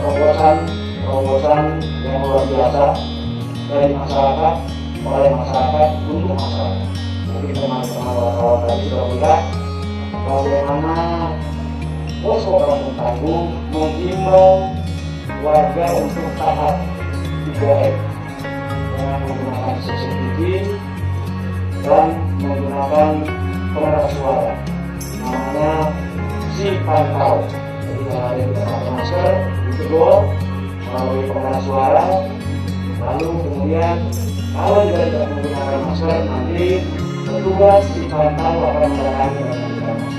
terobosan yang luar biasa dari masyarakat, oleh masyarakat, untuk masyarakat. Jadi teman-teman wartawan tadi sudah melihat bagaimana posko Kampung Tangguh menghimbau warga untuk taat 3M dengan menggunakan CCTV dan menggunakan pengeras suara, namanya si pantau. Jadi kalau ada yang tidak pakai masker, ditegur melalui pengeras suara. Lalu kemudian kalau tidak menggunakan masker, nanti petugas si pantau akan mendatangi dengan menggunakan masker.